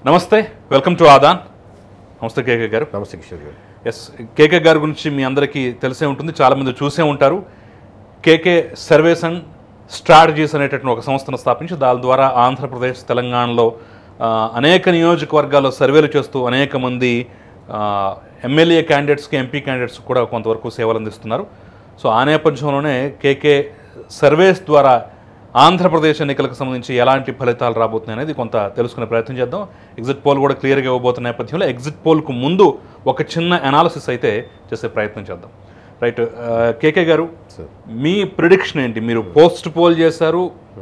నమస్తే, welcome to Aadan. నమస్తే కేకే గారు. నమస్తే కిషోర్ గారు. ఎస్, కేకే గారి గురించి మీ అందరికీ తెలిసే ఉంటుంది, చాలామంది చూసే ఉంటారు. కేకే సర్వేస్ అండ్ స్ట్రాటజీస్ అనేటటువంటి ఒక సంస్థను స్థాపించి దాని ద్వారా ఆంధ్రప్రదేశ్, తెలంగాణలో అనేక నియోజకవర్గాల్లో సర్వేలు చేస్తూ అనేక మంది ఎమ్మెల్యే క్యాండిడేట్స్కి, ఎంపీ క్యాండిడేట్స్ కూడా కొంతవరకు సేవలు అందిస్తున్నారు. సో ఆ నేపథ్యంలోనే కేకే సర్వేస్ ద్వారా ఆంధ్రప్రదేశ్ ఎన్నికలకు సంబంధించి ఎలాంటి ఫలితాలు రాబోతున్నాయి అనేది కొంత తెలుసుకునే ప్రయత్నం చేద్దాం. ఎగ్జిట్ పోల్ కూడా క్లియర్గా ఇవ్వబోతున్న నేపథ్యంలో ఎగ్జిట్ పోల్కు ముందు ఒక చిన్న అనాలిసిస్ అయితే చేసే ప్రయత్నం చేద్దాం. రైట్, కేకే గారు, మీ ప్రిడిక్షన్ ఏంటి? మీరు పోస్ట్ పోల్ చేశారు,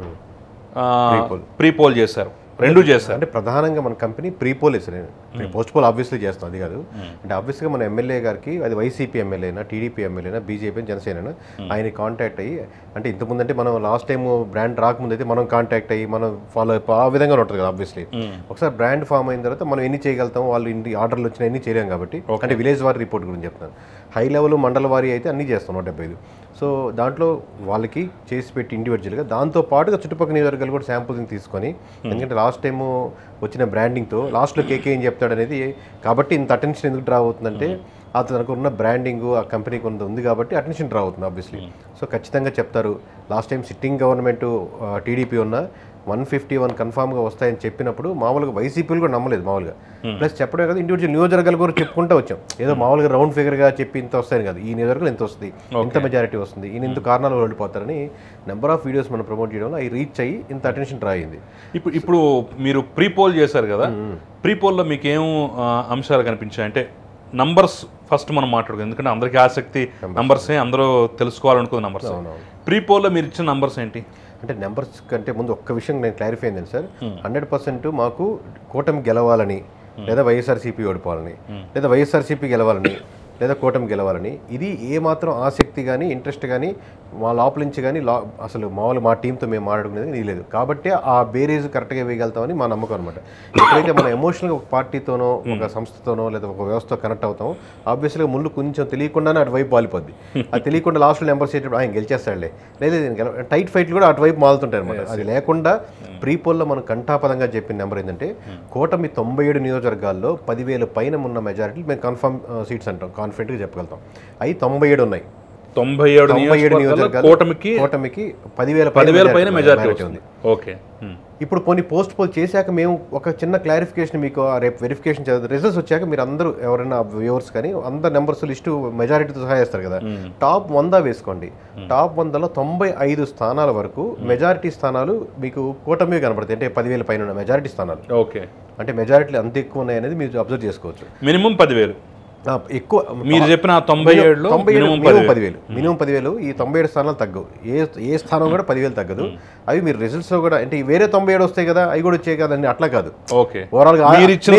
ప్రీ పోల్ చేశారు, రెండు చేశారు. అంటే ప్రధానంగా మన కంపెనీ ప్రీపోల్ వేసారు. పోస్ట్ పోల్ ఆబ్వియస్లీ చేస్తాం, అది కాదు. అంటే ఆబ్వియస్గా మన ఎమ్మెల్యే గారికి, అది వైసీపీ ఎమ్మెల్యే అయినా, టీడీపీ ఎమ్మెల్యే అయినా, బీజేపీ జనసేన ఆయన కాంటాక్ట్ అయ్యి, అంటే ఇంతకుముందు అంటే మనం లాస్ట్ టైం బ్రాండ్ రాకముందు అయితే మనం కాంటాక్ట్ అయ్యి మనం ఫాలో ఆ విధంగా ఉంటుంది కదా. ఆబ్వియస్లీ ఒకసారి బ్రాండ్ ఫామ్ అయిన తర్వాత మనం ఎన్ని చేయగలుగుతాం, వాళ్ళు ఇంటి ఆర్డర్లు వచ్చినా ఎన్ని చేయలేం కాబట్టి. అంటే విలేజ్ వారి రిపోర్ట్ గురించి చెప్తాను. హై లెవెల్ మండల వారి అయితే అన్నీ చేస్తాం 175. సో దాంట్లో వాళ్ళకి చేసి పెట్టి ఇండివిజువల్గా, దాంతో పాటుగా చుట్టుపక్కల నియోజకవర్గాలు కూడా శాంపుల్ని తీసుకొని, ఎందుకంటే లాస్ట్ టైము వచ్చిన బ్రాండింగ్తో లాస్ట్లో కేకే ఏం చెప్తాడు అనేది, కాబట్టి ఇంత అటెన్షన్ ఎందుకు డ్రా అవుతుందంటే అతనికి ఉన్న బ్రాండింగ్ ఆ కంపెనీకి ఉంది కాబట్టి అటెన్షన్ డ్రా అవుతుంది ఆబ్వియస్లీ. సో ఖచ్చితంగా చెప్తారు. Last time sitting government TDP ఉన్న 151 కన్ఫామ్గా వస్తాయని చెప్పినప్పుడు మామూలుగా వైసీపీలు కూడా నమ్మలేదు మామూలుగా. ప్లస్ చెప్పడమే కదా, ఇండివిజువల్ నియోజకవర్గాలు కూడా చెప్పుకుంటూ వచ్చాం. ఏదో మామూలుగా రౌండ్ ఫిగర్గా చెప్పి ఇంత వస్తాయని కాదు, ఈ నియోజకవర్గం ఎంత వస్తుంది, ఇంత మెజారిటీ వస్తుంది, ఈయన ఇంత కారణాలు వెళ్ళిపోతారని నెంబర్ ఆఫ్ వీడియోస్ మనం ప్రమోట్ చేయడంలో అవి రీచ్ అయ్యి ఇంత అటెన్షన్ డ్రా అయింది. ఇప్పుడు మీరు ప్రీ పోల్ చేశారు కదా, ప్రీ పోల్లో మీకు ఏం అంశాలు కనిపించాయి? అంటే నంబర్స్ ఫస్ట్ మనం మాట్లాడుకుందాం, ఎందుకంటే అందరికీ ఆసక్తి నంబర్సే, అందరూ తెలుసుకోవాలనుకున్న నంబర్స్. ప్రీ పోల్లో మీరు ఇచ్చిన నంబర్స్ ఏంటి? అంటే నెంబర్స్ కంటే ముందు ఒక్క విషయం నేను క్లారిఫై అయింది సార్. 100% మాకు కూటమి గెలవాలని, లేదా వైఎస్ఆర్సీపీ ఓడిపోవాలని, లేదా వైఎస్ఆర్సీపీ గెలవాలని, లేదా కూటమి గెలవాలని, ఇది ఏమాత్రం ఆసక్తి కానీ ఇంట్రెస్ట్ కానీ మా లోపల నుంచి కానీ అసలు మామూలు మా టీంతో మేము మాట్లాడుకునేది ఇది లేదు. కాబట్టి ఆ బేరేజ్ కరెక్ట్గా వేయగలుగుతామని మా నమ్మకం అనమాట. ఎప్పుడైతే మనం ఎమోషనల్గా ఒక పార్టీతోనో, ఒక సంస్థతోనో, లేదా ఒక వ్యవస్థతో కనెక్ట్ అవుతామో, ఆబ్వియస్గా ముందు కొంచెం తెలియకుండానే అటువైపు వాలిపోద్ది. అది తెలియకుండా లాస్ట్లో నెంబర్స్ వేసేటప్పుడు ఆయన గెలిచేస్తాడులే, లేదా టైట్ ఫైట్లు కూడా అటువైపు మాలుతుంటాయి అనమాట. అది లేకుండా ప్రీ పోల్లో మనం కంఠాపదంగా చెప్పిన నెంబర్ ఏంటంటే, కూటమి 97 నియోజకవర్గాల్లో 10,000 పైన ఉన్న మెజారిటీ మేము కన్ఫర్మ్ సీట్స్ అంటాం, కాన్ఫిడెంట్గా చెప్పగలుగుతాం. అవి 97 ఉన్నాయి. 97 నియోజకవర్గాలు కూటమికి 10,000 పైన మెజారిటీ ఉంది. ఓకే. ఇప్పుడు కొన్ని పోస్ట్ పోల్ చేశాక మేము ఒక చిన్న క్లారిఫికేషన్ మీకు రేపు వెరిఫికేషన్ చేద్దాం. రిజల్ట్స్ వచ్చాక మీరు అందరూ ఎవరైనా వ్యూవర్స్ కానీ అందరు నెంబర్స్ లిస్టు మెజారిటీతో సహా చేస్తారు కదా. టాప్ 100 వేసుకోండి. టాప్ 100లో 95 స్థానాల వరకు మెజారిటీ స్థానాలు మీకు కూటమి కనబడతాయి. అంటే 10,000 పైన ఉన్న మెజారిటీ స్థానాలు. ఓకే. అంటే మెజారిటీలు అంత ఎక్కువ ఉన్నాయనేది మీరు అబ్జర్వ్ చేసుకోవచ్చు. మినిమం 10,000 ఎక్కువ. మీరు చెప్పిన 97లో మినిమం 10,000. ఈ 97 స్థానాలు తగ్గవు. ఏ స్థానం కూడా 10,000 తగ్గదు. అవి మీరు రిజల్ట్స్ కూడా, అంటే వేరే 97 వస్తాయి కదా, అవి కూడా వచ్చాయి కదా అని అట్లా కాదు. ఓకే. ఓవరాల్ గా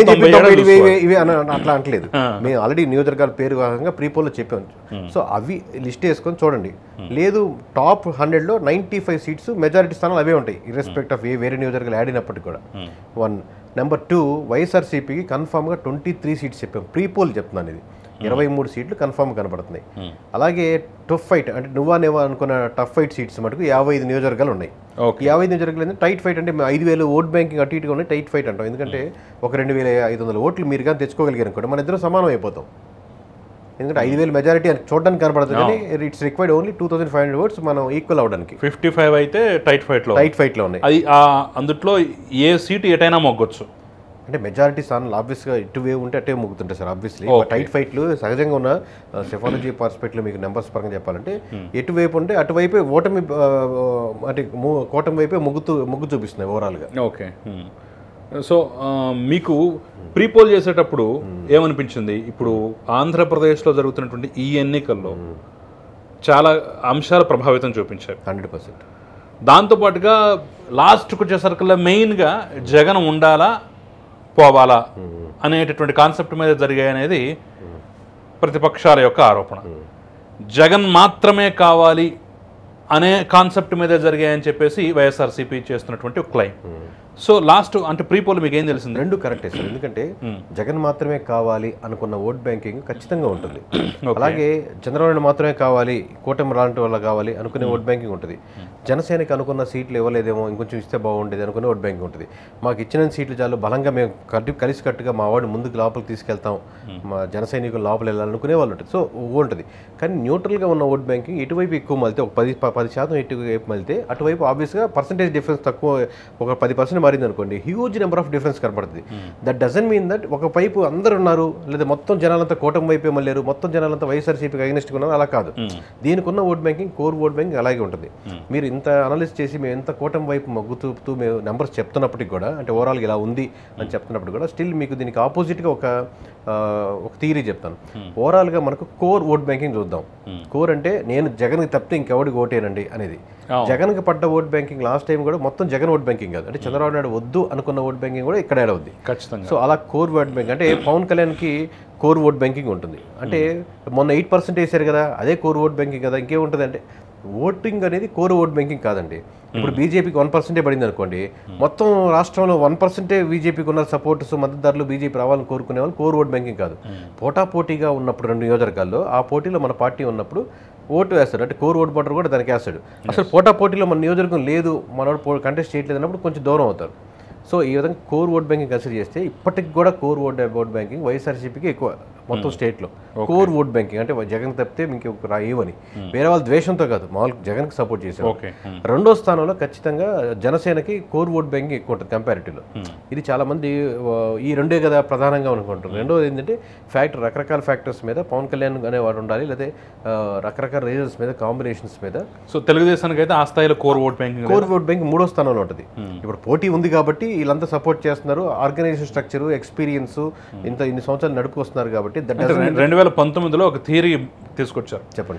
ఇవి అట్లా అంటలేదు. మేము ఆల్రెడీ నియోజకవర్గాల పేరు భాగంగా ప్రీపోల్లో చెప్పాము. సో అవి లిస్ట్ వేసుకొని చూడండి. లేదు, టాప్ 100లో 95 సీట్స్ మెజారిటీ స్థానాలు అవే ఉంటాయి, ఇర్రెస్పెక్ట్ ఆఫ్ వేరే నియోజకవర్గాలు యాడ్ అయినప్పటికీ కూడా. 1. నెంబర్ 2, వైఎస్ఆర్సీపీకి కన్ఫామ్గా 23 సీట్స్ చెప్పాం. ప్రీపోల్ చెప్తున్నాను, ఇది 23 సీట్లు కన్ఫామ్ కనబడుతున్నాయి. అలాగే టఫ్ ఫైట్, అంటే నువ్వా నేవా అనుకున్న టఫ్ ఫైట్ సీట్స్ మటుకు 55 నియోజకవర్గాలు ఉన్నాయి. 55 నియోజకవర్గాలు టైట్ ఫైట్, అంటే 5,000 ఓట్ బ్యాంకింగ్ అటు ఇటుగా ఉన్నాయి, టైట్ ఫైట్ అంటాం. ఎందుకంటే ఒక 2,500 ఓట్లు మీరు కానీ తెచ్చుకోగలిగారు అనుకోండి, మన ఇద్దరం సమానం అయిపోతాం. ఎందుకంటే 5,000 మెజారిటీ అని చూడడానికి కనబడుతుంది, కానీ ఇట్స్ రిక్వైర్డ్ ఓన్లీ 2,500 ఓట్స్ మనం ఈక్వల్ అవడానికి. 55 అయితే టైట్ ఫైట్లో ఉన్నాయి. అది అందుట్లో ఏ సీటు ఎటైనా మొగ్గొచ్చు. అంటే మెజారిటీ స్థానాలు ఆబ్వియస్గా ఇటువే ఉంటే అటే ముగ్గుతుంటాయి సార్. ఆబ్వియస్లీ టైట్ ఫైట్లు సహజంగా ఉన్న సెఫాలజీ పర్స్పెక్టివ్లో మీకు నెంబర్స్ పరంగా చెప్పాలంటే, ఎటువైపు ఉంటే అటువైపే ఓటమి, అంటే కూటమి వైపే మొగ్గు చూపిస్తున్నాయి ఓవరాల్గా. ఓకే. సో మీకు ప్రీపోల్ చేసేటప్పుడు ఏమనిపించింది? ఇప్పుడు ఆంధ్రప్రదేశ్లో జరుగుతున్నటువంటి ఈ ఎన్నికల్లో చాలా అంశాలు ప్రభావితం చూపించాయి 100%. దాంతోపాటుగా లాస్ట్కి వచ్చేసరికల్లా మెయిన్గా జగన్ ఉండాలా పోవాలా అనేటటువంటి కాన్సెప్ట్ మీద జరిగాయి అనేది ప్రతిపక్షాల యొక్క ఆరోపణ. జగన్ మాత్రమే కావాలి అనే కాన్సెప్ట్ మీద జరిగాయని చెప్పేసి వైఎస్ఆర్సీపీ చేస్తున్నటువంటి ఒక క్లెయిమ్. సో లాస్ట్ అంటే ప్రీ పోల్ మీకు ఏం తెలిసింది? రెండు కరెక్టే సార్. ఎందుకంటే జగన్ మాత్రమే కావాలి అనుకున్న ఓట్ బ్యాంకింగ్ ఖచ్చితంగా ఉంటుంది. అలాగే చంద్రబాబు నాయుడు మాత్రమే కావాలి, కూటమి లాంటి వల్ల కావాలి అనుకునే ఓట్ బ్యాంకింగ్ ఉంటుంది. జనసేనకి అనుకున్న సీట్లు ఇవ్వలేదేమో, ఇంకొంచెం ఇస్తే బాగుండేది అనుకునే ఓట్ బ్యాంకింగ్ ఉంటుంది. మాకు ఇచ్చిన సీట్లు చాలు, బలంగా మేము కలిసికట్టుగా మా వాడు ముందుకు లోపలికి తీసుకెళ్తాం, మా జన సైనికులు లోపల వెళ్ళాలనుకునే వాళ్ళు ఉంటుంది. సో ఉంటుంది. కానీ న్యూట్రల్గా ఉన్న ఓట్ బ్యాంకింగ్ ఇటువైపు ఎక్కువ మళ్తే, ఒక 10% ఇటువైపు మళ్తే అటువైపు ఆబ్వియస్గా పర్సంటేజ్ డిఫరెన్స్ తక్కువ, ఒక 10% మారింది అనుకోండి, హ్యూజ్ నెంబర్ ఆఫ్ డిఫరెన్స్ కనపడుతుంది. దట్ డజన్ మీన్ దట్ ఒక వైపు అందరు ఉన్నారు, లేదా మొత్తం జనాలంతా కూటమి వైపే మళ్ళారు, మొత్తం జనాలంతా వైఎస్ఆర్సీపీకి అగైనెస్ట్గా ఉన్నారు, అలా కాదు. దీనికి ఉన్న vote banking, core vote banking అలాగే ఉంటుంది. మీరు ఇంత అనలిస్ చేసి మేము ఎంత కూటమి వైపు మగ్గుతూ మేము నెంబర్స్ చెప్తున్నప్పటికి కూడా, అంటే ఓవరాల్గా ఇలా ఉంది అని చెప్తున్నప్పుడు కూడా, స్టిల్ మీకు దీనికి ఆపోజిట్గా ఒక థియరీ చెప్తాను. ఓవరాల్గా మనకు కోర్ ఓట్ బ్యాంకింగ్ చూద్దాం. కోర్ అంటే నేను జగన్కి తప్పితే ఇంకెవడికి ఓటేనండి అనేది. జగన్కి పడ్డ ఓట్ బ్యాంకింగ్ లాస్ట్ టైం కూడా మొత్తం జగన్ ఓట్ బ్యాంకింగ్ కాదు, అంటే చంద్రబాబు నాయుడు వద్దు అనుకున్న ఓట్ బ్యాంకింగ్ కూడా ఇక్కడ యాడ్ అవుద్ది. సో అలా కోర్ ఓట్ బ్యాంకింగ్ అంటే పవన్ కళ్యాణ్కి కోర్ ఓట్ బ్యాంకింగ్ ఉంటుంది. అంటే మొన్న 8% వేశారు కదా, అదే కోర్ ఓట్ బ్యాంకింగ్ కదా. ఇంకేముంటుంది అంటే ఓటింగ్ అనేది కోర్ ఓట్ బ్యాంకింగ్ కాదండి. ఇప్పుడు బీజేపీకి 1% పడింది అనుకోండి, మొత్తం రాష్ట్రంలో 1% బీజేపీకి ఉన్న సపోర్టర్స్, మద్దతుదారులు బీజేపీ రావాలని కోరుకునే వాళ్ళు కోర్ ఓట్ బ్యాంకింగ్ కాదు. పోటాపోటీగా ఉన్నప్పుడు 2 నియోజకవర్గాల్లో, ఆ పోటీలో మన పార్టీ ఉన్నప్పుడు ఓటు వేస్తాడు, అంటే కోర్ ఓట్ బటర్ కూడా దానికి వేస్తాడు. అసలు పోటాపోటీలో మన నియోజకవర్గం లేదు, మనోడు కంటెస్ట్ చేయట్లేదు అన్నప్పుడు కొంచెం దూరం అవుతారు. సో ఈ విధంగా కోర్ ఓట్ బ్యాంకింగ్ కన్సిడర్ చేస్తే ఇప్పటికి కూడా కోర్ ఓట్ బ్యాంకింగ్ వైఎస్ఆర్సీపీకి ఎక్కువ మొత్తం స్టేట్లో. కోర్ ఓట్ బ్యాంకింగ్ అంటే జగన్ తప్పితే మీకు రాయవని, వేరే వాళ్ళ ద్వేషంతో కాదు, మామూలు జగన్కి సపోర్ట్ చేశారు. రెండో స్థానంలో ఖచ్చితంగా జనసేనకి కోర్ ఓట్ బ్యాంకింగ్ ఎక్కువ ఉంటుంది కంపారిటివ్లో. ఇది చాలామంది ఈ రెండే కదా ప్రధానంగా అనుకుంటారు. రెండోది ఏంటంటే రకరకాల ఫ్యాక్టర్స్ మీద పవన్ కళ్యాణ్ అనేవాడు ఉండాలి, లేదా రకరకాల రీజన్స్ మీద, కాంబినేషన్స్ మీద. సో తెలుగుదేశానికి అయితే ఆ స్థాయిలో కోర్ ఓట్ బ్యాంకింగ్ మూడో స్థానంలో ఉంటుంది. ఇప్పుడు పోటీ ఉంది కాబట్టి వీళ్ళంతా సపోర్ట్ చేస్తున్నారు, ఆర్గనైజేషన్ స్ట్రక్చర్, ఎక్స్పీరియన్స్, ఇన్ని సంవత్సరాలు నడుపుకొస్తున్నారు కాబట్టి. 2019లో ఒక థియరీ తీసుకొచ్చారు, చెప్పండి.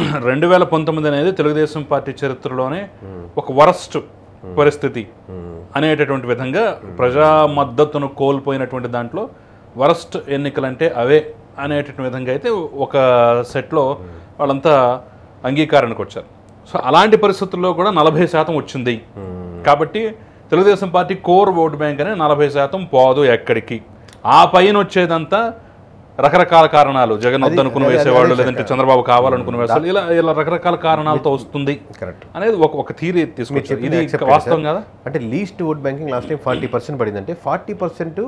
2019 అనేది తెలుగుదేశం పార్టీ చరిత్రలోనే ఒక వరస్ట్ పరిస్థితి అనేటటువంటి విధంగా, ప్రజా మద్దతును కోల్పోయినటువంటి దాంట్లో వరస్ట్ ఎన్నికలంటే అవే అనేటటువంటి విధంగా అయితే ఒక సెట్లో వాళ్ళంతా అంగీకారానికి వచ్చారు. సో అలాంటి పరిస్థితుల్లో కూడా 40% వచ్చింది కాబట్టి Telugu Desam party core vote bank అనే 40% పోదు ఎక్కడికి. ఆ పైన వచ్చేదంతా రకరకాల కారణాలు, జగన్ వద్దనుకుని వేసేవాళ్ళు, లేదంటే చంద్రబాబు కావాలనుకుని వేసేవాళ్ళు, ఇలా రకరకాల కారణాలతో వస్తుంది అనేది ఒక థియరీ తీసుకొచ్చారు. ఇది వాస్తవం కదా. అంటే least vote banking last time 40% పడింది. అంటే 40%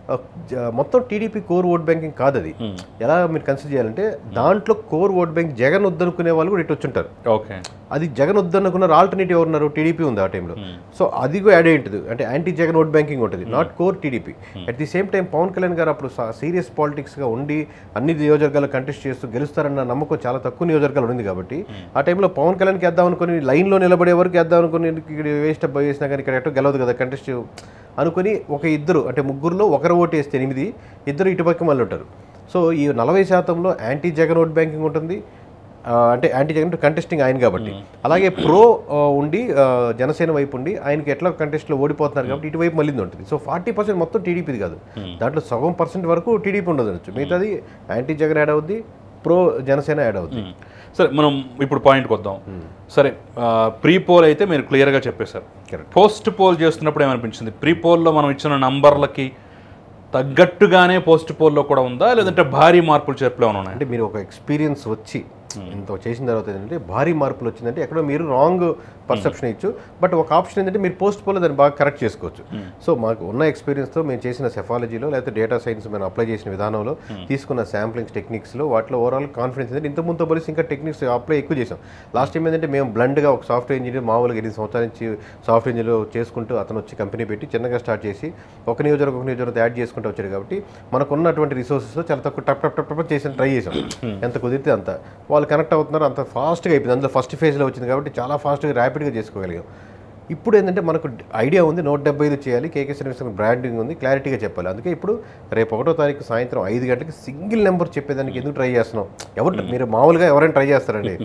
మొత్తం టీడీపీ కోర్ ఓట్ బ్యాంకింగ్ కాదు. అది ఎలా మీరు కన్సిడర్ చేయాలంటే, దాంట్లో కోర్ ఓట్ బ్యాంక్ జగన్ వద్దనుకునే వాళ్ళు కూడా ఇటు వచ్చుంటారు. ఓకే, అది జగన్ వద్దనుకున్నారు, ఆల్టర్నేటివ్ ఎవరున్నారు, టీడీపీ ఉంది ఆ టైంలో. సో అది కూడా యాడ్ అయి ఉంటుంది. అంటే యాంటీ జగన్ ఓట్ బ్యాంకింగ్ ఉంటుంది, not core TDP. At the same time Pawan Kalyan garu అప్పుడు సీరియస్ పాలిటిక్స్గా ఉండి అన్ని నియోజకవర్గాలు కంటెస్ట్ చేస్తూ గెలుస్తారన్న నమ్మకం చాలా తక్కువ నియోజకవర్గాలు ఉంది కాబట్టి, ఆ టైంలో పవన్ కళ్యాణ్కి వేద్దాం అనుకుని, లైన్లో నిలబడే వరకు వేద్దాం అనుకుని, ఇక్కడ వేస్ట్ అప్ వేసినా కానీ ఇక్కడ ఎటో గెలవదు కదా కంటెస్ట్ అనుకుని, ఒక ఇద్దరు అంటే ముగ్గురులో ఒకరు ఓటు వేస్తే 8, ఇద్దరు ఇటుపక్క మళ్ళీ ఉంటారు. సో ఈ 40%లో యాంటీ జగన్ ఓట్ బ్యాంకింగ్ ఉంటుంది. అంటే యాంటీ జగన్ కంటెస్టింగ్ ఆయన కాబట్టి, అలాగే ప్రో ఉండి జనసేన వైపు ఉండి ఆయనకి ఎట్లా కంటెస్ట్లో ఓడిపోతున్నారు కాబట్టి ఇటువైపు మళ్ళీ ఉంటుంది. సో 40% మొత్తం టీడీపీది కాదు, దాంట్లో సగం % వరకు టీడీపీ ఉండదు. మిగతాది యాంటీ జగన్ యాడ్ అవుద్ది, ప్రో జనసేన యాడ్ అవుద్ది. సరే, మనం ఇప్పుడు పాయింట్కి వద్దాం. సరే, ప్రీ పోల్ అయితే మీరు క్లియర్గా చెప్పేశారు. పోస్ట్ పోల్ చేస్తున్నప్పుడు ఏమనిపించింది? ప్రీ పోల్లో మనం ఇచ్చిన నంబర్లకి తగ్గట్టుగానే పోస్ట్ పోల్లో కూడా ఉందా, లేదంటే భారీ మార్పులు చేర్పులు ఏమైనా ఉన్నాయి? అంటే మీరు ఒక ఎక్స్పీరియన్స్ వచ్చి ఇంత చేసిన తర్వాత ఏంటంటే భారీ మార్పులు వచ్చిందంటే ఎక్కడో మీరు రాంగ్ పర్సెప్షన్ ఇచ్చు. బట్ ఒక ఆప్షన్ ఏంటంటే మీరు పోస్ట్ పోల్లో దాన్ని బాగా కరెక్ట్ చేసుకోవచ్చు. సో మాకు ఉన్న ఎక్స్పీరియన్స్తో మేము చేసిన సెఫాలజీలో, లేకపోతే డేటా సైన్స్ మేము అప్లై చేసిన విధానంలో, తీసుకున్న శాంప్లింగ్స్ టెక్నిక్స్లో, వాటిలో ఓవరాల్ కాన్ఫిడెన్స్ ఏంటంటే ఇంతకుముందుతో పోలిసి ఇంకా టెక్నిక్స్ అప్లై ఎక్కువ చేసాం. లాస్ట్ టైం ఏంటంటే మేము బ్లండ్గా ఒక సాఫ్ట్వేర్ ఇంజనీర్ మామూలుగా 8 సంవత్సరాల నుంచి సాఫ్ట్వేర్ ఇంజనీర్ చేసుకుంటూ అతను వచ్చి కంపెనీ పెట్టి చిన్నగా స్టార్ట్ చేసి ఒక నియోజకవర్గం యాడ్ చేసుకుంటూ వచ్చాడు కాబట్టి మనకున్నటువంటి రిసోర్సెస్లో చాలా తక్కువ టప్ చేసి ట్రై చేసాం. ఎంత కుదిరితే అంత వాళ్ళు కనెక్ట్ అవుతున్నారు, అంత ఫాస్ట్గా అయిపోయింది. అందులో ఫస్ట్ ఫేజ్లో వచ్చింది కాబట్టి చాలా ఫాస్ట్గా ర్యాపిడ్గా చేసుకోగలిగాం. ఇప్పుడు ఏంటంటే మనకు ఐడియా ఉంది, 175 చేయాలి, కేకే సర్వీస్ బ్రాండింగ్ ఉంది, క్లారిటీగా చెప్పాలి. అందుకే ఇప్పుడు రేపు 1వ తారీఖు సాయంత్రం 5 గంటలకి సింగిల్ నెంబర్ చెప్పేదానికి ఎందుకు ట్రై చేస్తున్నాం? మీరు మామూలుగా ఎవరైనా ట్రై చేస్తారండి,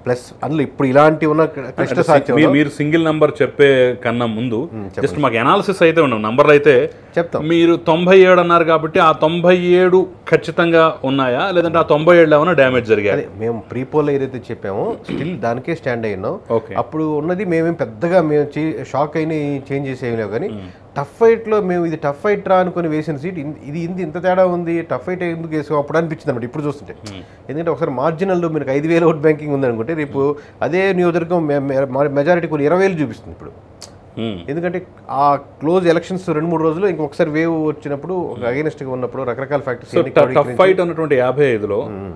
ప్లస్ అందులో ఇప్పుడు ఇలాంటి ఉన్న కష్ట సాధ్యం మీరు సింగిల్ నంబర్ చెప్పే కన్నా ముందు జస్ట్ మాకు ఎనాలిసిస్ అయితే ఉన్నాం నంబర్లు అయితే చెప్తాం. మీరు 97 అన్నారు కాబట్టి ఆ 97 ఖచ్చితంగా ఉన్నాయా లేదంటే ఆ 97 ఏమైనా డ్యామేజ్ జరిగాయి? మేము ప్రీపోల్ ఏదైతే చెప్పామో స్టిల్ దానికే స్టాండ్ అయినాం. ఓకే, అప్పుడు ఉన్నది మేమేం పెద్దగా మేము షాక్ అయిన చేంజ్ చేసేవి లేవు. కానీ టఫ్ ఫైట్లో మేము ఇది టఫ్ ఫైట్ రా అనుకుని వేసిన సీట్ ఇది ఇంత తేడా ఉంది, టఫ్ ఫైట్ ఎందుకు వేసుకో అప్పుడు అనిపించింది అనమాట ఇప్పుడు చూస్తుంటే. ఎందుకంటే ఒకసారి మార్జినల్లో మీరు 5,000 ఓట్ బ్యాంకింగ్ ఉందనుకుంటే రేపు అదే నియోజకవర్గం మెజారిటీ కొన్ని 20,000 చూపిస్తుంది ఇప్పుడు. ఎందుకంటే ఆ క్లోజ్ ఎలక్షన్స్ 2-3 రోజులు ఇంకొకసారి వేవ్ వచ్చినప్పుడు అగైనెస్ట్గా ఉన్నప్పుడు రకరకాల ఫ్యాక్టర్స్ టఫ్ ఫైట్ అన్నటువంటి 55లో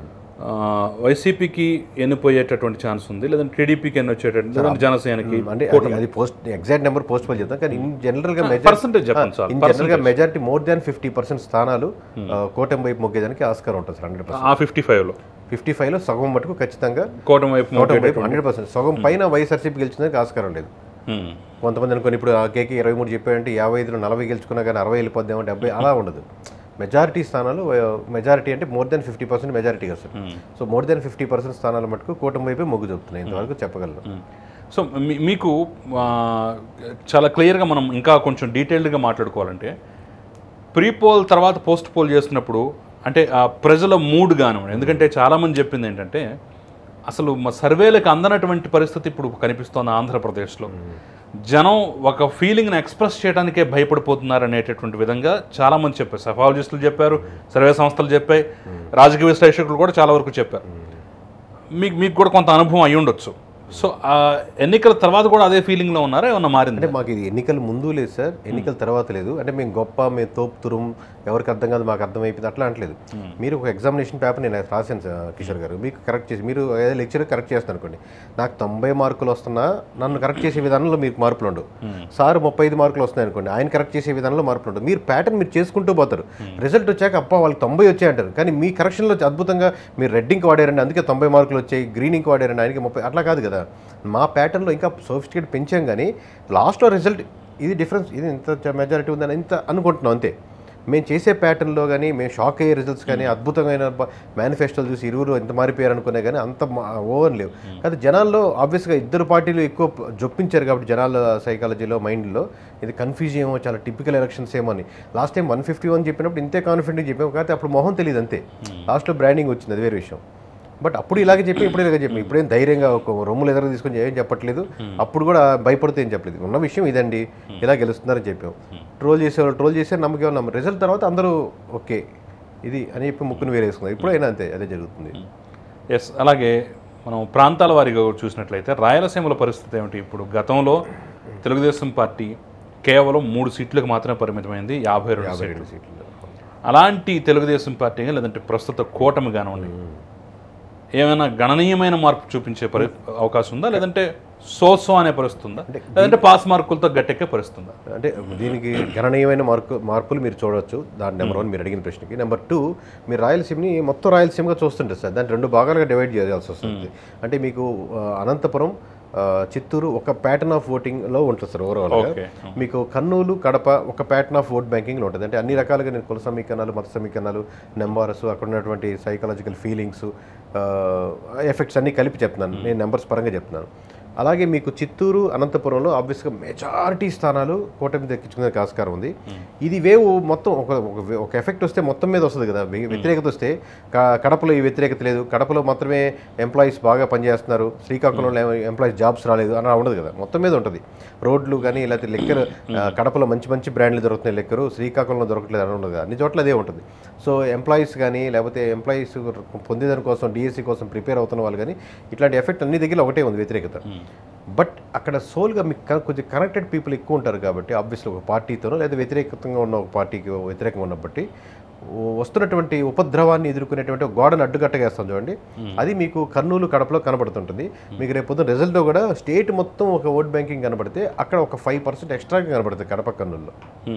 వైసీపీకి ఎన్నిపోయేటటువంటి ఛాన్స్ ఉంది లేదంటే టీడీపీకి ఎన్ని వచ్చేటటువంటి లేదంటే జనసేనకి? అంటే అది post exact number post poll చెప్తాం కానీ ఇన్ జనరల్ గా పర్సెంటేజ్ చెప్పండి సార్. ఇన్ జనరల్ గా మెజారిటీ మోర్ దాన్ 50% స్థానాలు కూటమి వైపు మొగ్గేదానికి ఆస్కారం ఉంటుంది సార్. 100%. ఆ 55లో సగం మటుకు ఖచ్చితంగా కూటమి వైపు 100%. సగం పైన వైఎస్ఆర్సీపీ గెలిచిందానికి ఆస్కారం లేదు. కొంతమంది అనుకోని ఇప్పుడు ఆ కేకి 23 చెప్పారంటే 55లో 40 గెలుచుకున్నా కానీ 60 వెళ్ళిపోద్దామో 70 అలా ఉండదు. మెజారిటీ స్థానాలు మెజారిటీ అంటే మోర్ దాన్ 50% మెజారిటీ కదా సార్. సో మోర్ దాన్ 50% స్థానాల మటుకు కూటమి వైపే మొగ్గు చూపుతున్నాయి ఇంతవరకు చెప్పగలను. సో మీకు చాలా క్లియర్గా మనం ఇంకా కొంచెం డీటెయిల్డ్గా మాట్లాడుకోవాలంటే ప్రీపోల్ తర్వాత పోస్ట్ పోల్ చేస్తున్నప్పుడు అంటే ఆ ప్రజల మూడ్ కానివ్వండి, ఎందుకంటే చాలామంది చెప్పింది ఏంటంటే అసలు మా సర్వేలకు అందనటువంటి పరిస్థితి ఇప్పుడు కనిపిస్తోంది ఆంధ్రప్రదేశ్లో. జనం ఒక ఫీలింగ్ని ఎక్స్ప్రెస్ చేయడానికే భయపడిపోతున్నారు అనేటటువంటి విధంగా చాలామంది చెప్పారు. సైకాలజిస్టులు చెప్పారు, సర్వే సంస్థలు చెప్పాయి, రాజకీయ విశ్లేషకులు కూడా చాలా వరకు చెప్పారు. మీకు కూడా కొంత అనుభవం అయి ఉండొచ్చు. సో ఎన్నికల తర్వాత కూడా అదే ఫీలింగ్లో ఉన్నారా, ఏమన్నా మారింది? అంటే మాకు ఇది ఎన్నికల ముందు లేదు సార్, ఎన్నికల తర్వాత లేదు. అంటే మేము గొప్ప, మేము తోపుతురం, ఎవరికి అర్థం కాదు మాకు అర్థమైపోయింది అట్లా అంటలేదు. మీరు ఒక ఎగ్జామినేషన్ పేపర్ నేను రాశాను సార్ కిషోర్ గారు, మీకు కరెక్ట్ చేసి మీరు ఏదో లెక్చర్ కరెక్ట్ చేస్తాను అనుకోండి, నాకు 90 మార్కులు వస్తున్నా నన్ను కరెక్ట్ చేసే విధానంలో మీకు మార్పులు ఉండవు. సార్ 35 మార్కులు వస్తున్నాయి అనుకోండి, ఆయన కరెక్ట్ చేసే విధానంలో మార్పులు ఉండవు. మీరు ప్యాటర్న్ మీరు చేసుకుంటూ పోతారు. రిజల్ట్ వచ్చాక అప్ప వాళ్ళకి 90 వచ్చాయి అంటారు, కానీ మీ కరెక్షన్లో అద్భుతంగా మీరు రెడ్ ఇంక్ వాడారండి అందుకే 90 మార్కులు వచ్చాయి, గ్రీన్ ఇంక్ వాడారండి ఆయనకి 30, అట్లా కాదు కదా. మా ప్యాటర్న్లో ఇంకా సోఫిస్టికేట్ పెంచాం కానీ లాస్ట్లో రిజల్ట్ ఇది డిఫరెన్స్, ఇది ఇంత మెజారిటీ ఉందని ఇంత అనుకుంటున్నాం అంతే. మేము చేసే ప్యాటర్న్లో కానీ మేము షాక్ అయ్యే రిజల్ట్స్ కానీ అద్భుతమైన మేనిఫెస్టోలు చూసి ఇరువురు ఎంత మారిపోయారు అనుకునే కానీ అంత ఓవర్ లేవు. కానీ జనాల్లో ఆబ్వియస్గా ఇద్దరు పార్టీలు ఎక్కువ జొప్పించారు కాబట్టి జనాల సైకాలజీలో మైండ్లో ఇది కన్ఫ్యూజ్ ఏమో, చాలా టిపికల్ ఎలక్షన్స్ ఏమో అని. లాస్ట్ టైం 151 చెప్పినప్పుడు ఇంతే కాన్ఫిడెంట్గా చెప్పాము, కానీ అప్పుడు మొహం తెలియదు అంతే. లాస్ట్లో బ్రాండింగ్ వచ్చింది, అది వేరే విషయం. బట్ అప్పుడు ఇలాగే చెప్పి ఇప్పుడు ఇలాగే చెప్పి ఇప్పుడేం ధైర్యంగా ఒక రొమ్ములు ఎదురు తీసుకొని ఏం చెప్పట్లేదు, అప్పుడు కూడా భయపడితే ఏం చెప్పలేదు. ఉన్న విషయం ఇదండి, ఇలా గెలుస్తున్నారని చెప్పాం. ట్రోల్ చేసేవాళ్ళు ట్రోల్ చేసే నమ్మకం నమ్మ రిజల్ట్ తర్వాత అందరూ ఓకే ఇది అని చెప్పి ముక్కును వేరేసుకున్నారు. ఇప్పుడైనా అంతే, అదే జరుగుతుంది. ఎస్, అలాగే మనం ప్రాంతాల వారిగా చూసినట్లయితే రాయలసీమల పరిస్థితి ఏమిటి? ఇప్పుడు గతంలో తెలుగుదేశం పార్టీ కేవలం 3 సీట్లకు మాత్రమే పరిమితమైంది, 52 సీట్లు. అలాంటి తెలుగుదేశం పార్టీ లేదంటే ప్రస్తుత కూటమి కానివ్వండి, ఏమైనా గణనీయమైన మార్పు చూపించే అవకాశం ఉందా, లేదంటే సోసో అనే పరిస్థితి ఉందా, లేదంటే పాస్ మార్కులతో గట్టెక్కే పరిస్థితి ఉందా? అంటే దీనికి గణనీయమైన మార్పులు మీరు చూడవచ్చు. దాని నెంబర్ 1 మీరు అడిగిన ప్రశ్నకి. నెంబర్ 2 మీరు రాయలసీమని మొత్తం రాయలసీమగా చూస్తుంటారు సార్, దాన్ని 2 భాగాలుగా డివైడ్ చేయాల్సి వస్తుంది. అంటే మీకు అనంతపురం, చిత్తూరు ఒక ప్యాటర్న్ ఆఫ్ ఓటింగ్లో ఉంటుంది సార్ ఓవరాల్గా. మీకు కర్నూలు, కడప ఒక ప్యాటర్న్ ఆఫ్ ఓట్ బ్యాంకింగ్లో ఉంటుంది. అంటే అన్ని రకాలుగా నేను కుల సమీకరణాలు, మత సమీకరణాలు, నెంబర్స్, అక్కడ ఉన్నటువంటి సైకలాజికల్ ఫీలింగ్స్, ఎఫెక్ట్స్ అన్నీ కలిపి చెప్తున్నాను, నేను నెంబర్స్ పరంగా చెప్తున్నాను. అలాగే మీకు చిత్తూరు, అనంతపురంలో ఆబ్వియస్గా మెజారిటీ స్థానాలు కూటమి దక్కించుకునే ఆస్కారం ఉంది. ఇది వేవ్ మొత్తం ఒక ఎఫెక్ట్ వస్తే మొత్తం మీద వస్తుంది కదా. వ్యతిరేకత వస్తే కడపలో ఈ వ్యతిరేకత లేదు, కడపలో మాత్రమే ఎంప్లాయీస్ బాగా పనిచేస్తున్నారు, శ్రీకాకుళంలో ఎంప్లాయీస్ జాబ్స్ రాలేదు అని ఉండదు కదా, మొత్తం మీద ఉంటుంది. రోడ్లు కానీ లేకపోతే లెక్కర్ కడపలో మంచి మంచి బ్రాండ్లు దొరుకుతున్నాయి, లెక్కరు శ్రీకాకుళంలో దొరకట్లేదు అని ఉండదు కదా, అన్ని చోట్ల అదే ఉంటుంది. సో ఎంప్లాయీస్ కానీ లేకపోతే ఎంప్లాయీస్ పొందేదాని కోసం డిఎస్సి కోసం ప్రిపేర్ అవుతున్న వాళ్ళు కానీ ఇట్లాంటి ఎఫెక్ట్ అన్ని దగ్గర ఒకటే ఉంది, వ్యతిరేకత. బట్ అక్కడ సోల్గా మీకు కొంచెం కనెక్టెడ్ పీపుల్ ఎక్కువ ఉంటారు కాబట్టి ఆబ్వియస్లీ ఒక పార్టీతోనో లేదా వ్యతిరేకంగా ఉన్న ఒక పార్టీకి వ్యతిరేకంగా ఉన్నప్పటి వస్తున్నటువంటి ఉపద్రవాన్ని ఎదుర్కొనేటువంటి గోడను అడ్డుకట్టగేస్తాం చూడండి, అది మీకు కర్నూలు, కడపలో కనబడుతుంటుంది. మీకు రేపు పొద్దున రిజల్ట్లో కూడా స్టేట్ మొత్తం ఒక ఓట్ బ్యాంకింగ్ కనబడితే అక్కడ ఒక 5% ఎక్స్ట్రాగా కనబడుతుంది కడప, కర్నూలులో.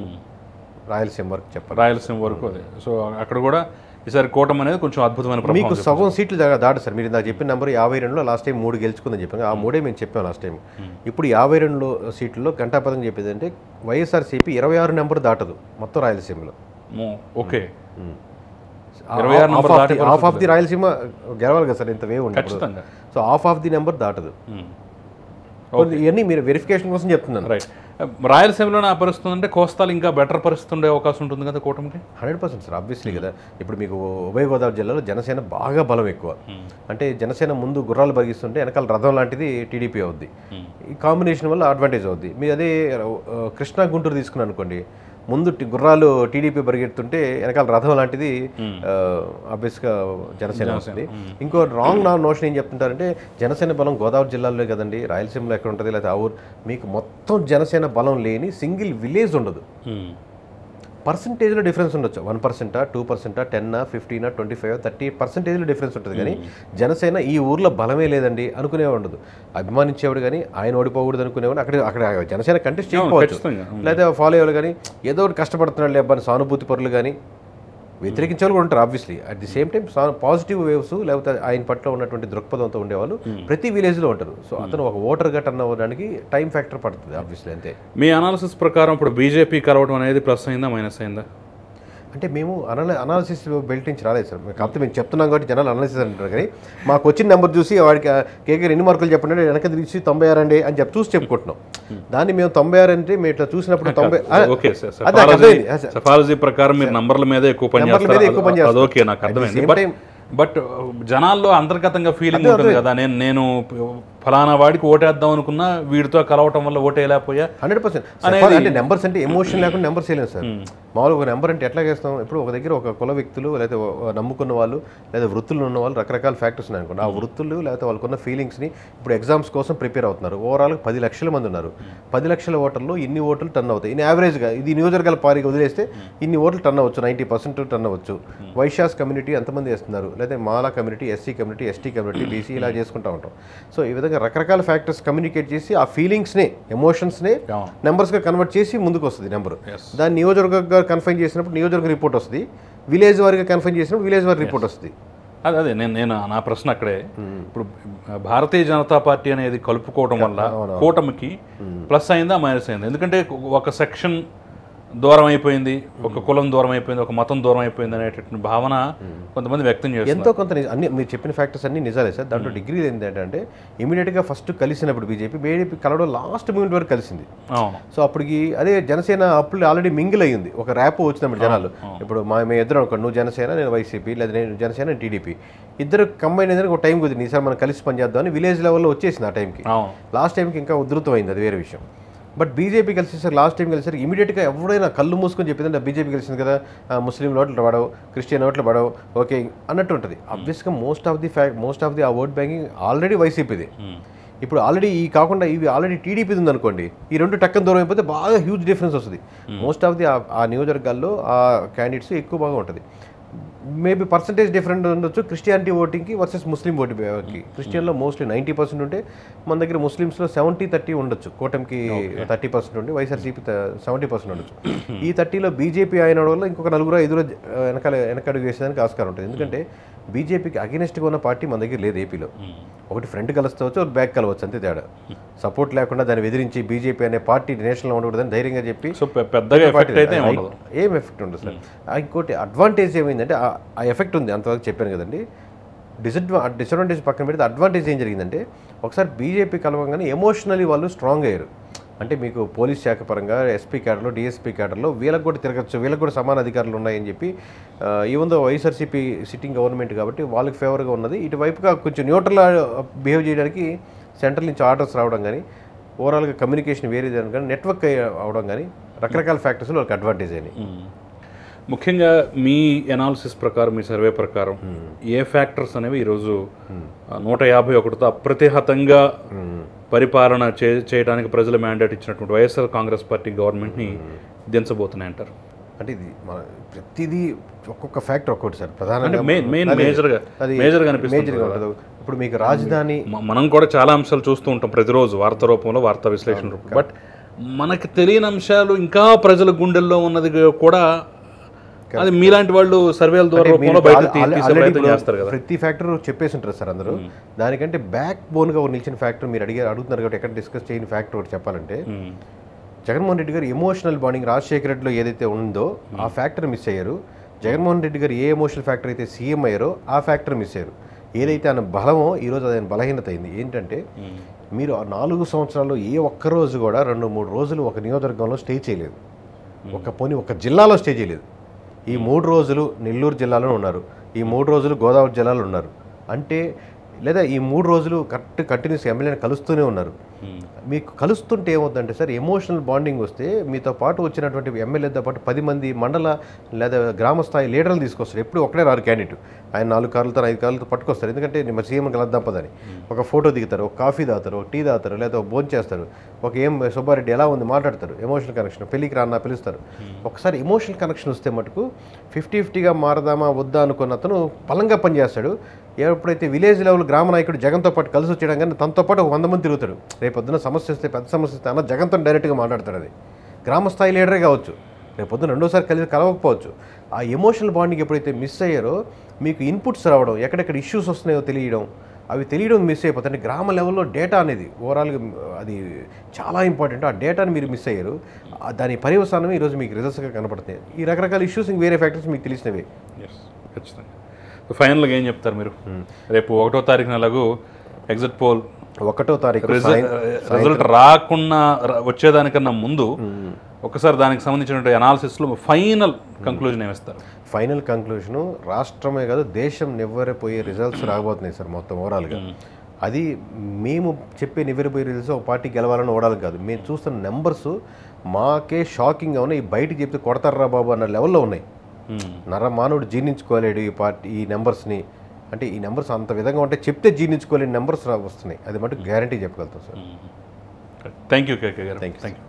రాయలసీమ వరకు చెప్పాలి, రాయలసీమ వరకు అదే. సో అక్కడ కూడా ఈసారి కూటమి అనేది కొంచెం అద్భుతమైన మీకు సగం సీట్లు దాటు సార్. మీరు నాకు చెప్పిన నెంబర్ 52లో లాస్ట్ టైం 3 గెలుచుకుందని చెప్పాను, ఆ 3 మేము చెప్పాం లాస్ట్ టైం. ఇప్పుడు 52 సీట్లలో గంటాపదంగా చెప్పేది అంటే వైఎస్ఆర్సీపీ 26 నెంబర్ దాటదు మొత్తం రాయలసీమలో. ఓకే, 26 నెంబర్ దాటే హాఫ్ ఆఫ్ ది రాయలసీమ గెలవాలి కదా సార్, ఇంత వేవ్ ఉంటుంది. ఖచ్చితంగా. So half of the number దాటదు. ఇవన్నీ మీరు వెరిఫికేషన్ కోసం చెప్తున్నాను. రైట్. రాయలసీమలోనే ఆ పరిస్థితి అంటే కోస్తాలు ఇంకా బెటర్ పరిస్థితి ఉండే అవకాశం ఉంటుంది కదా కూటమికి? 100% సార్, ఆబ్వియస్లీ కదా. ఇప్పుడు మీకు ఉభయ గోదావరి జిల్లాలో జనసేన బాగా బలం ఎక్కువ. అంటే జనసేన ముందు గుర్రాలు పరిగిస్తుంటే వెనకాల రథం లాంటిది టీడీపీ అవుద్ది. ఈ కాంబినేషన్ వల్ల అడ్వాంటేజ్ అవుద్ది. మీరు అదే కృష్ణా గుంటూరు తీసుకున్నాను అనుకోండి, ముందు గుర్రాలు టీడీపీ పరిగెడుతుంటే వెనకాల రథం లాంటిది ఆబ్వియస్గా జనసేన వస్తుంది. ఇంకో రాంగ్ నోషన్ ఏం చెప్తుంటారంటే జనసేన బలం గోదావరి జిల్లాలో కదండి, రాయలసీమలో ఎక్కడ ఉంటుంది, లేదా ఆ ఊరు. మీకు మొత్తం జనసేన బలం లేని సింగిల్ విలేజ్ ఉండదు. పర్సంటేజ్లో డిఫరెన్స్ ఉండొచ్చు, 1%, 2%, 10, 15, 25, 30% డిఫరెన్స్ ఉంటుంది. కానీ జనసేన ఈ ఊర్లో బలమే లేదండి అనుకునేవాడు ఉండదు. అభిమానించేవాడు కానీ ఆయన ఓడిపోకూడదు అనుకునేవాడు అక్కడ జనసేన కంటెస్ట్ చేయకపోవచ్చు, లేదా ఫాలో అయ్యేవాళ్ళు కానీ ఏదో ఒకటి కష్టపడుతున్నాడు లేబ్బని సానుభూతి పరులు కానీ వ్యతిరేకించే వాళ్ళు కూడా ఉంటారు. Obviously at the same time positive waves లేకపోతే ఆయన పట్ల ఉన్నటువంటి దృక్పథంతో ఉండేవాళ్ళు ప్రతి విలేజ్లో ఉంటారు. సో అతను ఒక ఓటర్గా టర్న్ అవ్వడానికి టైం ఫ్యాక్టర్ పడుతుంది ఆబ్వియస్లీ. అంతే. మీ అనాలిసిస్ ప్రకారం ఇప్పుడు బీజేపీ కలవడం అనేది ప్లస్ అయిందా మైనస్ అయిందా? అంటే మేము అనాలిసిస్ బెల్ట్ నుంచి రాలేదు సార్, కాకపోతే మేము చెప్తున్నాం కాబట్టి జనాలు అనాలిసిస్ అంటారు. కానీ మాకు వచ్చిన నెంబర్ చూసి వాడికి కేకే ఎన్ని మార్కులు చెప్పండి వెనక తిరిగి 96 అండి అని చూసి చెప్పుకుంటున్నాం. దాన్ని మేము 96 అంటే మేము ఇట్లా చూసినప్పుడు 90 ప్రకారం మీరు నంబర్ల మీద ఎక్కువ పని చేస్తారు. ఓకే, నాకు అర్థమైంది. బట్ జనాల్లో అంతర్గతంగా ఫీలింగ్ ఉంటుంది కదా, నేను ఫలానా వాడికి ఓటేద్దాం అనుకున్నా వీడితో కలవటం వల్ల ఓటేయలేకపోయా. 100%. అంటే నెంబర్స్ అంటే ఎమోషన్ లేకుండా నెంబర్స్ వేయలేము సార్. మామూలుగా ఒక నెంబర్ అంటే ఎట్లా వేస్తాం, ఇప్పుడు ఒక దగ్గర ఒక కుల వ్యక్తులు లేదా నమ్ముకున్న వాళ్ళు లేదా వృత్తులు ఉన్న వాళ్ళు రకరకాల ఫ్యాక్టర్స్ ఉన్నాయి అనుకోండి. ఆ వృత్తులు లేకపోతే వాళ్ళకున్న ఫీలింగ్స్ని ఇప్పుడు ఎగ్జామ్స్ కోసం ప్రిపేర్ అవుతున్నారు. ఓవరాల్గా 10 లక్షల మంది ఉన్నారు. 10 లక్షల ఓటర్లు ఇన్ని ఓట్లు టర్న్ అవుతాయి. ఇన్ని యావరేజ్గా ఇది నియోజకవర్గాల పారిగా వదిలేస్తే ఇన్ని ఓట్లు టర్న్ అవ్వచ్చు, 90% టర్న్ అవ్వచ్చు. వైశ్యాస్ కమ్యూనిటీ ఎంతమంది వేస్తున్నారు, లేదా Mala community, SC community, ST community, BC ఇలా చేసుకుంటూ ఉంటాం. సో ఈ విధంగా రకరకాల ఫ్యాక్టర్స్ కమ్యూనికేట్ చేసి ఆ ఫీలింగ్స్నే ఎమోషన్స్నే నెంబర్స్గా కన్వర్ట్ చేసి ముందుకు వస్తుంది నెంబర్. దాన్ని నియోజకవర్గంగా కన్ఫైన్ చేసినప్పుడు నియోజకవర్గ రిపోర్ట్ వస్తుంది, విలేజ్ వారిగా కన్ఫైన్ చేసినప్పుడు విలేజ్ వారి రిపోర్ట్ వస్తుంది. అదే నేను నా ప్రశ్న అక్కడే. ఇప్పుడు భారతీయ జనతా పార్టీ అనేది కలుపుకోవడం వల్ల కూటమికి ప్లస్ అయిందా మైనస్ అయిందా? ఎందుకంటే ఒక సెక్షన్ దూరం అయిపోయింది, ఒక కులం దూరం అయిపోయింది, ఒక మతం దూరం అయిపోయింది అనేటువంటి భావన కొంతమంది వ్యక్తం చేస్తారు. ఎంతో కొంత అన్ని మీరు చెప్పిన ఫ్యాక్టర్స్ అన్ని నిజాలే సార్. దాంట్లో డిగ్రీ ఏంటంటే ఇమీడియట్గా ఫస్ట్ కలిసినప్పుడు బీజేపీ కలవడం లాస్ట్ మూమెంట్ వరకు కలిసింది. సో అప్పటికి అదే జనసేన అప్పుడు ఆల్రెడీ మింగిల్ అయ్యింది, ఒక ర్యాప్ వచ్చినప్పుడు జనాలు. ఇప్పుడు మేము ఇద్దరు అనుకోండి, నువ్వు జనసేన నేను వైసీపీ, లేదా నేను జనసేన టీడీపీ, ఇద్దరు కంబైన్ అయ్యేందుకు ఒక టైం కుదిరింది. ఈసారి మనం కలిసి పనిచేద్దామని విలేజ్ లెవెల్లో వచ్చేసింది. ఆ టైంకి లాస్ట్ టైంకి ఇంకా ఉధృతం అయింది, అది వేరే విషయం. బట్ బీజేపీ కలిసేసరికి లాస్ట్ టైం కలిసేసరికి ఇమీడియట్గా ఎవరైనా కళ్ళు మూసుకొని చెప్పిందంటే బీజేపీ కలిసింది కదా, ముస్లిం ఓట్లు పడవు, క్రిస్టియన్ ఓట్లు పడవు, ఓకే అన్నట్టు ఉంటుంది. ఆబ్వియస్గా మోస్ట్ ఆఫ్ ది ఆ ఓట్ బ్యాంకింగ్ ఆల్రెడీ వైసీపీది. ఇప్పుడు ఆల్రెడీ ఈ కాకుండా ఇవి ఆల్రెడీ టీడీపీది ఉందనుకోండి, ఈ రెండు టక్కన దూరం అయిపోతే బాగా హ్యూజ్ డిఫరెన్స్ వస్తుంది. మోస్ట్ ఆఫ్ ది ఆ నియోజకవర్గాల్లో ఆ క్యాండిడేట్స్ ఎక్కువ బాగా ఉంటుంది. మేబీ పర్సంటేజ్ డిఫరెంట్ ఉండొచ్చు క్రిస్టియానిటీ ఓటింగ్కి వర్సెస్ ముస్లిం ఓటింగ్కి. క్రిస్టియన్లో మోస్ట్లీ 90% ఉంటే మన దగ్గర ముస్లిమ్స్లో 70-30 ఉండొచ్చు, కూటమికి 30% ఉండి వైఎస్ఆర్సీపీ 70% ఉండొచ్చు. ఈ 30లో బీజేపీ అయిన వల్ల ఇంకొక 4-5 వెనకడుగు వేసేదానికి ఆస్కారం ఉంటుంది. ఎందుకంటే బీజేపీకి అగెనిస్ట్గా ఉన్న పార్టీ మన దగ్గర లేదు ఏపీలో. ఒకటి ఫ్రంట్ కలుస్తవచ్చు, ఒకటి బ్యాక్ కలవచ్చు, అంతే తేడా. సపోర్ట్ లేకుండా దాన్ని ఎదిరించి బీజేపీ అనే పార్టీ నేషనల్ ఉండకూడదని ధైర్యంగా చెప్పి ఏం ఎఫెక్ట్ ఉండదు సార్. ఇంకోటి అడ్వాంటేజ్ ఏమైందంటే ఆ ఎఫెక్ట్ ఉంది, అంతవరకు చెప్పాను కదండి. డిసడ్వాంటేజ్ పక్కన పెడితే అడ్వాంటేజ్ ఏం జరిగిందంటే ఒకసారి బీజేపీ కలవగానే ఎమోషనలీ వాళ్ళు స్ట్రాంగ్ అయ్యారు. అంటే మీకు పోలీస్ శాఖ పరంగా ఎస్పీ క్యాడర్లో, డిఎస్పీ క్యాడర్లో వీళ్ళకి కూడా తిరగచ్చు, వీళ్ళకి కూడా సమాన అధికారులు ఉన్నాయని చెప్పి even though YSRCP sitting government కాబట్టి వాళ్ళకి ఫేవర్గా ఉన్నది. ఇటువైపుగా కొంచెం న్యూట్రల్ బిహేవ్ చేయడానికి సెంట్రల్ నుంచి ఆర్డర్స్ రావడం కానీ, ఓవరాల్గా కమ్యూనికేషన్ వేరే చేయడం కానీ, నెట్వర్క్ అవడం కానీ రకరకాల ఫ్యాక్టర్స్ వాళ్ళకి అడ్వాంటేజ్ అయినాయి. ముఖ్యంగా మీ ఎనాలిసిస్ ప్రకారం, మీ సర్వే ప్రకారం ఏ ఫ్యాక్టర్స్ అనేవి ఈరోజు 151తో అప్రతిహతంగా పరిపాలన చేయడానికి ప్రజలు మ్యాండేట్ ఇచ్చినటువంటి వైఎస్ఆర్ కాంగ్రెస్ పార్టీ గవర్నమెంట్ని దించబోతున్నాయి అంటారు? అంటే ఇది మన ప్రతిదీ ఒక్కొక్క ఫ్యాక్టర్ ఒక్కొక్కటి సార్. ప్రధానంగా మేజర్గా అనిపిస్తుంది. ఇప్పుడు మీకు రాజధాని, మనం కూడా చాలా అంశాలు చూస్తూ ఉంటాం ప్రతిరోజు వార్తా రూపంలో, వార్తా విశ్లేషణ రూపంలో. బట్ మనకు తెలియని అంశాలు ఇంకా ప్రజల గుండెల్లో ఉన్నది కూడా అది మీలాంటి వాళ్ళు సర్వేల ద్వారా చేస్తారు కదా. ప్రతి ఫ్యాక్టర్ చెప్పేసి ఉంటారు సార్ అందరూ. దానికంటే బ్యాక్ బోన్గా నిలిచిన ఫ్యాక్టర్ మీరు అడుగుతున్నారు కాబట్టి ఎక్కడ డిస్కస్ చేయని ఫ్యాక్టర్ ఒకటి చెప్పాలంటే, జగన్మోహన్ రెడ్డి గారు ఎమోషనల్ బాండింగ్ రాజశేఖర రెడ్డిలో ఏదైతే ఉందో ఆ ఫ్యాక్టర్ మిస్ అయ్యారు. జగన్మోహన్ రెడ్డి గారు ఏ ఎమోషనల్ ఫ్యాక్టర్ అయితే సీఎం అయ్యారో ఆ ఫ్యాక్టర్ మిస్ అయ్యారు. ఏదైతే ఆయన బలమో ఈరోజు అది ఆయన బలహీనత అయింది. ఏంటంటే మీరు 4 సంవత్సరాల్లో ఏ ఒక్కరోజు కూడా 2-3 రోజులు ఒక నియోజకవర్గంలో స్టే చేయలేదు, ఒక జిల్లాలో స్టే చేయలేదు. ఈ 3 రోజులు నెల్లూరు జిల్లాలో ఉన్నారు, ఈ 3 రోజులు గోదావరి జిల్లాలో ఉన్నారు. అంటే లేదా ఈ 3 రోజులు కంటిన్యూస్ ఎమ్మెల్యేని కలుస్తూనే ఉన్నారు. మీకు కలుస్తుంటే ఏమవుతుందంటే సార్, ఎమోషనల్ బాండింగ్ వస్తే మీతో పాటు వచ్చినటువంటి ఎమ్మెల్యేతో పాటు 10 మంది మండల లేదా గ్రామ స్థాయి లీడర్లు తీసుకొస్తారు. ఎప్పుడు ఒకటే రారు క్యాండిడేట్, ఆయన 4 కార్లతో 5 కార్లతో పట్టుకొస్తారు. ఎందుకంటే మా సీఎం కలద్దాం పదని ఒక ఫోటో దిగుతారు, ఒక కాఫీ తాగుతారు, ఒక టీ తాగుతారు, లేదా భోజనం చేస్తారు, ఒక సుబ్బారెడ్డి ఎలా ఉంది మాట్లాడతారు, ఎమోషనల్ కనెక్షన్, పెళ్ళికి రాన్నా పిలుస్తారు. ఒకసారి ఎమోషనల్ కనెక్షన్ వస్తే మటుకు 50-50గా మారదామా వద్దా అనుకున్న అతను బలంగా పనిచేస్తాడు. ఎప్పుడైతే విలేజ్ లెవెల్ గ్రామ నాయకుడు జగన్తో పాటు కలిసి వచ్చేయడం కానీ తనతో పాటు 100 మంది తిరుగుతాడు. రేపొద్దున సమస్య వస్తే, పెద్ద సమస్య వస్తే అన్న జగన్తో డైరెక్ట్గా మాట్లాడతాడు. అది గ్రామ స్థాయి లీడరే కావచ్చు, రేపొద్దున రెండోసారి కలవకపోవచ్చు. ఆ ఎమోషనల్ బాండింగ్ ఎప్పుడైతే మిస్ అయ్యారో మీకు ఇన్పుట్స్ రావడం, ఎక్కడెక్కడ ఇష్యూస్ వస్తున్నాయో తెలియడం, అవి తెలియడం మిస్ అయిపోతుంది. అంటే గ్రామ లెవెల్లో డేటా అనేది ఓవరాల్గా అది చాలా ఇంపార్టెంట్. ఆ డేటాని మీరు మిస్ అయ్యారు, దాని పర్యవసానమే ఈరోజు మీకు రిజల్ట్స్గా కనపడుతున్నాయి. ఈ రకరకాల ఇష్యూస్ ఇంక వేరే ఫ్యాక్టర్స్ మీకు తెలిసినవి. ఖచ్చితంగా. ఫైనల్గా ఏం చెప్తారు మీరు? రేపు 1వ తారీఖున ఎలాగో ఎగ్జిట్ పోల్ 1వ తారీఖు రిజల్ట్ రాకుండా వచ్చేదానికన్నా ముందు ఒకసారి దానికి సంబంధించిన అనాలిసిస్లో ఫైనల్ కంక్లూజన్ ఏమిస్తారు? ఫైనల్ కంక్లూజను రాష్ట్రమే కాదు దేశం నివ్వెరపోయే రిజల్ట్స్ రాబోతున్నాయి సార్ మొత్తం ఓవరాల్గా. అది మేము చెప్పే నివ్వెరపోయే రిజల్ట్స్ ఒక పార్టీ గెలవాలని ఓడాలి కాదు. మేము చూస్తున్న నెంబర్స్ మాకే షాకింగ్గా ఉన్నాయి. బయటకు చెప్తే కొడతారా బాబు అన్న లెవెల్లో ఉన్నాయి. మానవుడు జీర్ణించుకోలేడు ఈ నెంబర్స్ని. అంటే ఈ నెంబర్స్ అంత విధంగా ఉంటే చెప్తే జీర్ణించుకోలేని నెంబర్స్ వస్తున్నాయి. అది మటుకు గ్యారంటీ చెప్పగలుగుతాం sir. Thank you KK garu. Thank you.